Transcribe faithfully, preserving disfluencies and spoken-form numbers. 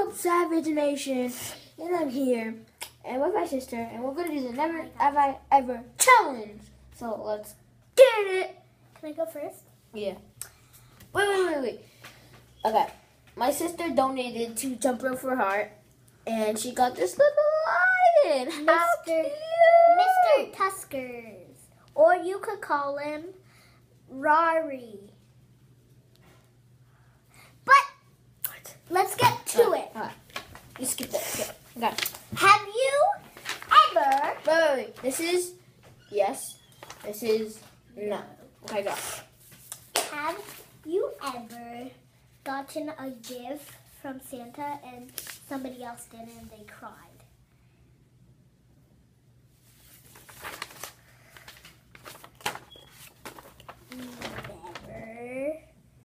called Savage Nation, and I'm here, and with my sister, and we're gonna do the Never Have I Ever challenge. So let's get it. Can I go first? Yeah. Wait, wait, wait, wait. Okay. My sister donated to Jump Rope for Heart, and she got this little lion. How Mister cute! Mister Tuskers, or you could call him Rari. But let's get to All right, it. All right. You skip that. Okay. Okay. Have you ever? Wait, wait, wait. This is yes. This is no. Okay, go. Have you ever gotten a gift from Santa and somebody else did it and they cried? Mm.